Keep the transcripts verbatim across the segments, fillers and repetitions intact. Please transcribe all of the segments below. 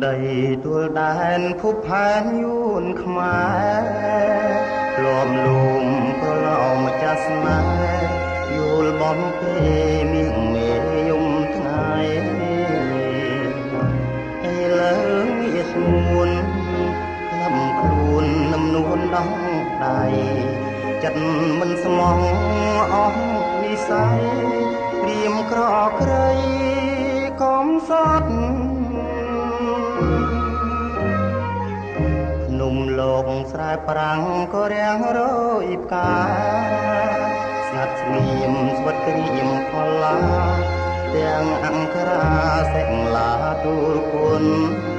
ដីទួលដែនភពផែនយួនខ្មែរលំលំប្រឡោមម្ចាស់ស្នេហ៍យល់បំពេមៀងមេយំថ្ងៃឥឡូវមានស្មួនក្លំខ្លួននឹមនួនដងដៃចិត្តមិនស្មងអស់និស័យព្រៀមក្រក្រៃកំសត់ភ្នំលោកស្រែប្រាំងក៏រាំងរយផ្កាស្ងាត់ស្ងៀមស្វិតក្រៀមផល្លាទាំងអង្គរាសេងឡាទូលគុណ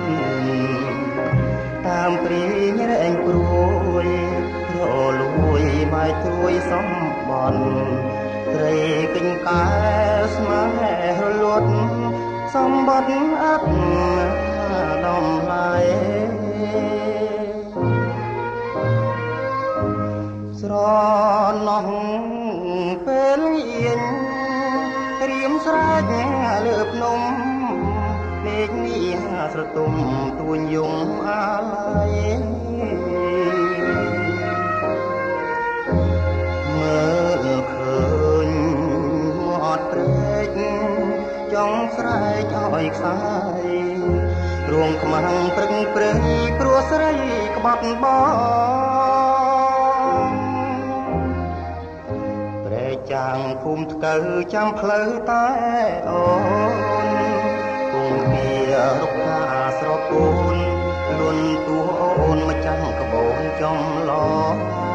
តាមព្រីរែងព្រួយរលួយបាយត្រួយសំបន់ត្រីគិញកែស្នេហ៍រលត់សម្បត្តិអត់ដំឡៃស្រណោះពេលអៀងរៀមស្រែកលើភ្នំមេឃនេះស្រទុំទួញយំអាឡ័យមើលឃើញមាត់ព្រែកចង់ស្រែកឲ្យខ្សាយរួងខ្មាំងព្រឹងព្រៃព្រោះស្រីក្បត់បងព្រែកចាំងភូមិថ្កូវចាំផ្លូវតែអូនគង់ពីរុក្ខាស្រកូនលួនទួអូនមកចាំងក្បូនចំឡង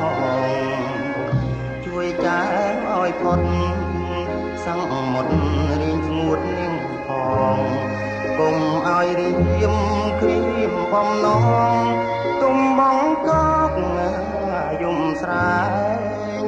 ជួយចាឲ្យផុតសង្មុតរៀងស្ងួតនាងផងកុំឲ្យរៀមគ្រៀមបំណងទុំបងកកយំស្រែង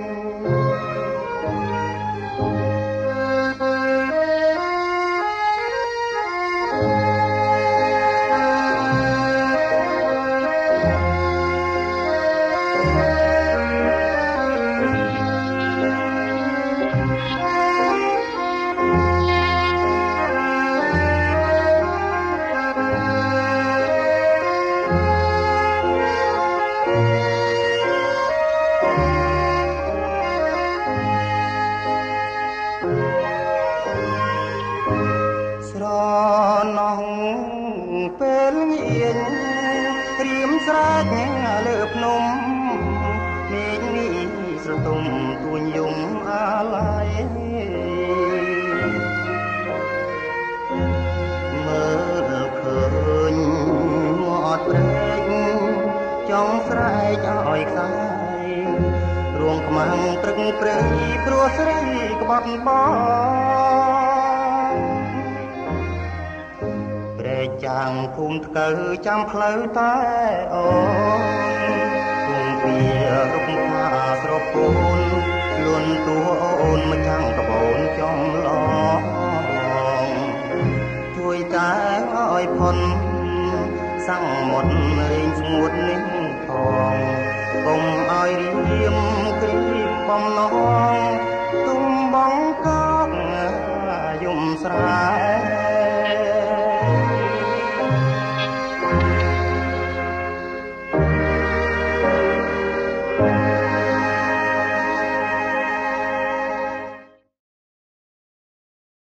ស្រែកលើភ្នំមេឃនេះស្រទុំទួញយំអាឡ័យមើលឃើញមាត់ព្រែកចង់ស្រែកឲ្យខ្សាយរួងខ្មាំងព្រឹកព្រៃព្រោះស្រីក្បត់បងចាំងភូមិថ្កូវចាំផ្លូវតែអូនគង់ពីរុក្ខាស្រពូនលួនទួអូនមកចាំងក្បូនចំឡងជួយតែឲ្យផុនសង្មុតរៀងស្ងួតនេះផងកុំឲ្យរៀមគ្រៀមបំណង